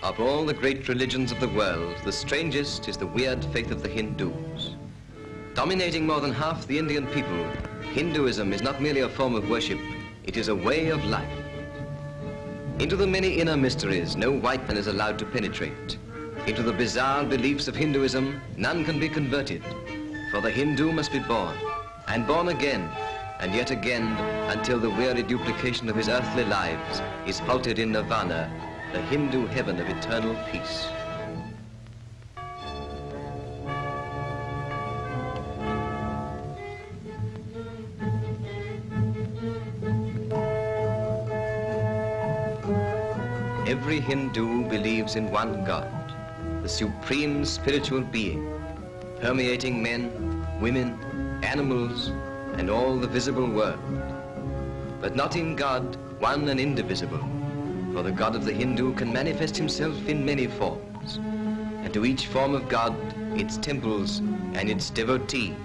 Of all the great religions of the world, the strangest is the weird faith of the Hindus. Dominating more than half the Indian people, Hinduism is not merely a form of worship, it is a way of life. Into the many inner mysteries, no white man is allowed to penetrate. Into the bizarre beliefs of Hinduism, none can be converted. For the Hindu must be born, and born again, and yet again, until the weary duplication of his earthly lives is halted in nirvana, the Hindu heaven of eternal peace. Every Hindu believes in one God, the supreme spiritual being, permeating men, women, animals, and all the visible world. But not in God, one and indivisible, for the God of the Hindu can manifest himself in many forms, and to each form of God, its temples and its devotees.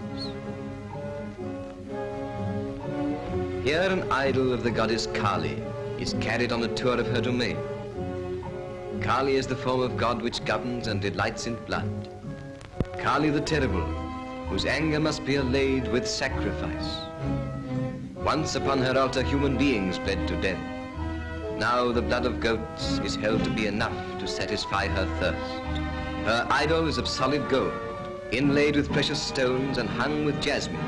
Here an idol of the goddess Kali is carried on a tour of her domain. Kali is the form of God which governs and delights in blood. Kali the terrible, whose anger must be allayed with sacrifice. Once upon her altar human beings bled to death. Now the blood of goats is held to be enough to satisfy her thirst. Her idol is of solid gold, inlaid with precious stones and hung with jasmine.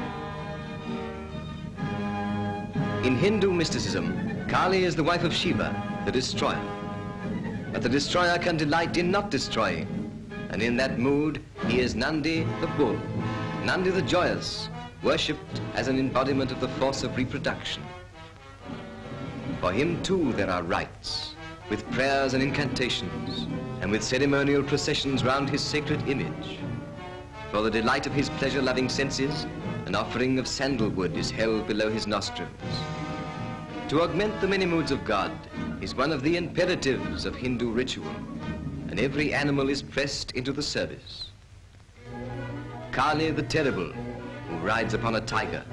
In Hindu mysticism, Kali is the wife of Shiva, the destroyer. But the destroyer can delight in not destroying, and in that mood he is Nandi the bull, Nandi the joyous, worshipped as an embodiment of the force of reproduction. For him too there are rites, with prayers and incantations, and with ceremonial processions round his sacred image. For the delight of his pleasure-loving senses, an offering of sandalwood is held below his nostrils. To augment the many moods of God is one of the imperatives of Hindu ritual, and every animal is pressed into the service. Kali the terrible, who rides upon a tiger.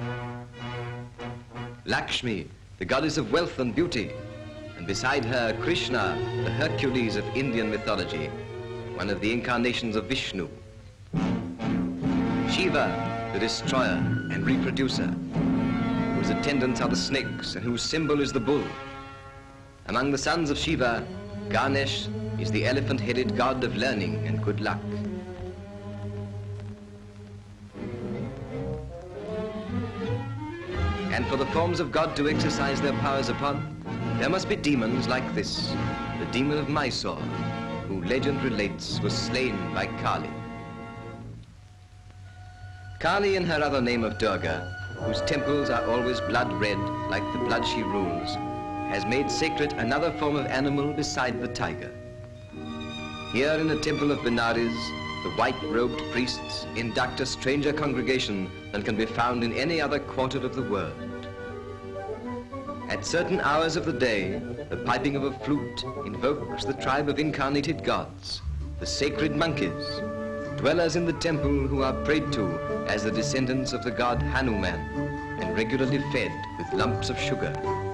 Lakshmi, the goddess of wealth and beauty, and beside her Krishna, the Hercules of Indian mythology, one of the incarnations of Vishnu. Shiva, the destroyer and reproducer, whose attendants are the snakes and whose symbol is the bull. Among the sons of Shiva, Ganesh is the elephant-headed god of learning and good luck. And for the forms of God to exercise their powers upon, there must be demons like this, the demon of Mysore, who legend relates was slain by Kali. Kali, in her other name of Durga, whose temples are always blood red like the blood she rules, has made sacred another form of animal beside the tiger. Here in the temple of Benares, the white-robed priests induct a stranger congregation than can be found in any other quarter of the world. At certain hours of the day, the piping of a flute invokes the tribe of incarnated gods, the sacred monkeys, dwellers in the temple who are prayed to as the descendants of the god Hanuman and regularly fed with lumps of sugar.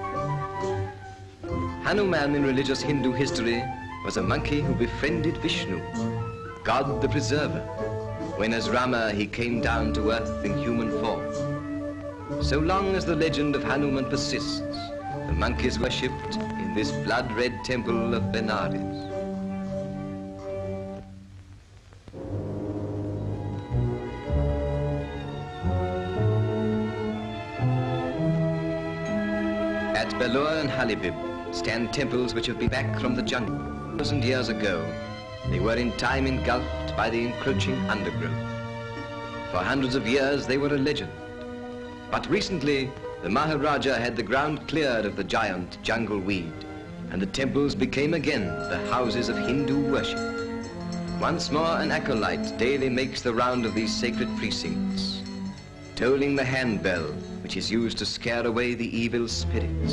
Hanuman in religious Hindu history was a monkey who befriended Vishnu, God the preserver, when as Rama he came down to earth in human form. So long as the legend of Hanuman persists, the monk is worshipped in this blood-red temple of Benares. At Belur and Halibib stand temples which have been back from the jungle. 1,000 years ago, they were in time engulfed by the encroaching undergrowth. For hundreds of years, they were a legend. But recently, the Maharaja had the ground cleared of the giant jungle weed, and the temples became again the houses of Hindu worship. Once more, an acolyte daily makes the round of these sacred precincts, tolling the handbell, which is used to scare away the evil spirits.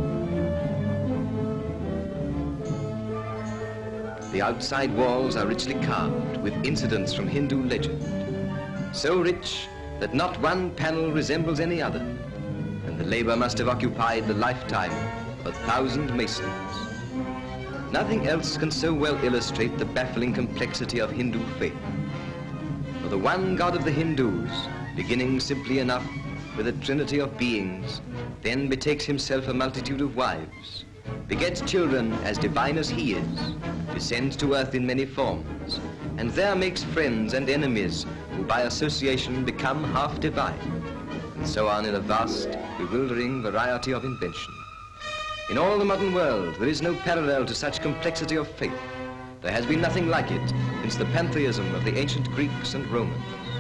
The outside walls are richly carved with incidents from Hindu legend, so rich that not one panel resembles any other, and the labor must have occupied the lifetime of 1,000 masons. Nothing else can so well illustrate the baffling complexity of Hindu faith. For the one God of the Hindus, beginning simply enough with a trinity of beings, then betakes himself a multitude of wives, begets children as divine as he is, descends to earth in many forms, and there makes friends and enemies who by association become half divine, and so on in a vast, bewildering variety of invention. In all the modern world, there is no parallel to such complexity of faith. There has been nothing like it since the pantheism of the ancient Greeks and Romans.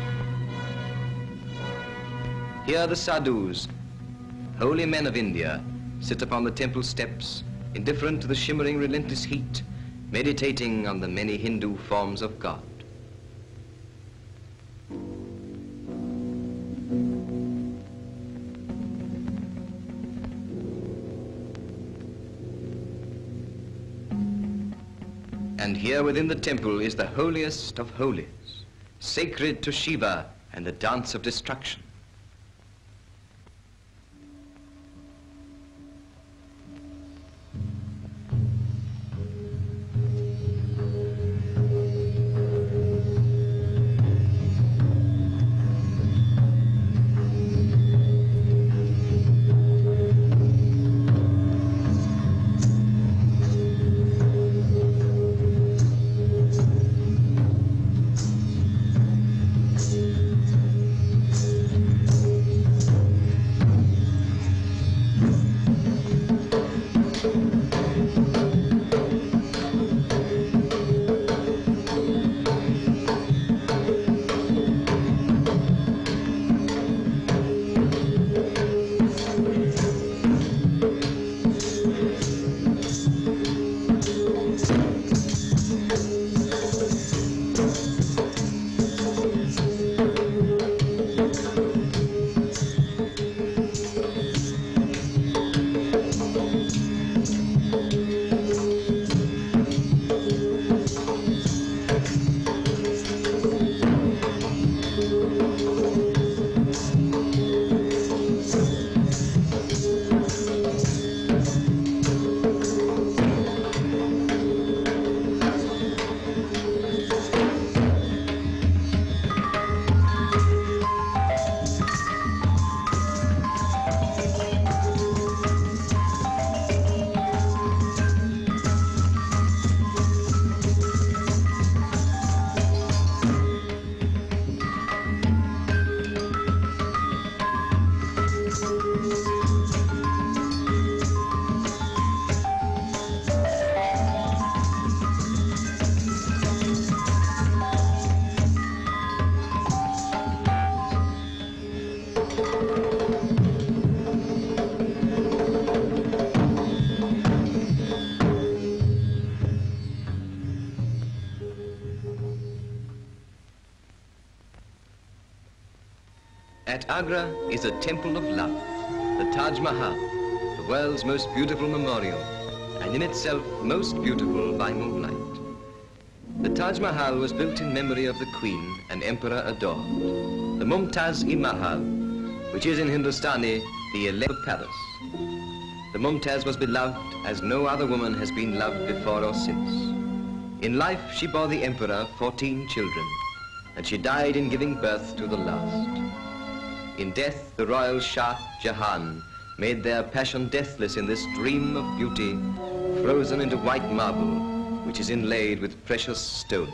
Here the sadhus, holy men of India, sit upon the temple steps, indifferent to the shimmering relentless heat, meditating on the many Hindu forms of God. And here within the temple is the holiest of holies, sacred to Shiva and the dance of destruction. At Agra is a temple of love, the Taj Mahal, the world's most beautiful memorial, and in itself most beautiful by moonlight. The Taj Mahal was built in memory of the queen and emperor adored, the Mumtaz-e-Mahal, which is in Hindustani the 11th palace. The Mumtaz was beloved as no other woman has been loved before or since. In life, she bore the emperor 14 children, and she died in giving birth to the last. In death, the royal Shah Jahan made their passion deathless in this dream of beauty, frozen into white marble, which is inlaid with precious stones.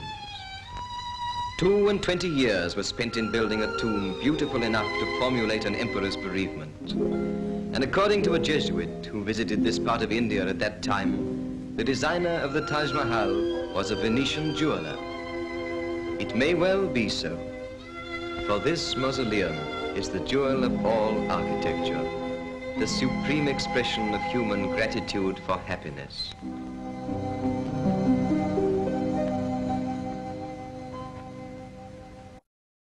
22 years were spent in building a tomb beautiful enough to formulate an emperor's bereavement. And according to a Jesuit who visited this part of India at that time, the designer of the Taj Mahal was a Venetian jeweler. It may well be so, for this mausoleum is the jewel of all architecture, the supreme expression of human gratitude for happiness.